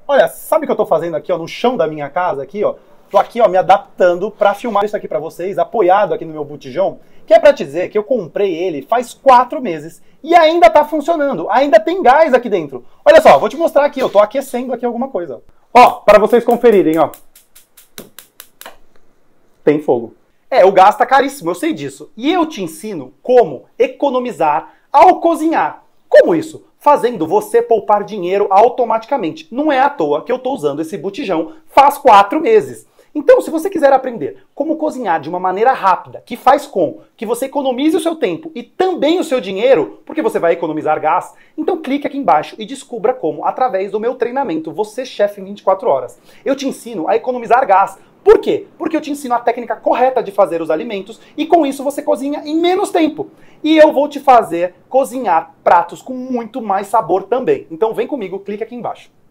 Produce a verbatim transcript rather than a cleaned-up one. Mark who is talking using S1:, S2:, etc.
S1: Olha, sabe o que eu tô fazendo aqui, ó, no chão da minha casa, aqui, ó? Tô aqui, ó, me adaptando pra filmar isso aqui pra vocês, apoiado aqui no meu botijão, que é pra te dizer que eu comprei ele faz quatro meses e ainda tá funcionando, ainda tem gás aqui dentro. Olha só, vou te mostrar aqui, eu tô aquecendo aqui alguma coisa. Ó, pra vocês conferirem, ó. Tem fogo. É, o gás tá caríssimo, eu sei disso. E eu te ensino como economizar ao cozinhar. Como isso? Fazendo você poupar dinheiro automaticamente. Não é à toa que eu estou usando esse botijão faz quatro meses. Então, se você quiser aprender como cozinhar de uma maneira rápida, que faz com que você economize o seu tempo e também o seu dinheiro, porque você vai economizar gás, então clique aqui embaixo e descubra como através do meu treinamento Você Chefe em vinte e quatro horas. Eu te ensino a economizar gás. Por quê? Porque eu te ensino a técnica correta de fazer os alimentos e com isso você cozinha em menos tempo. E eu vou te fazer cozinhar pratos com muito mais sabor também. Então vem comigo, clica aqui embaixo.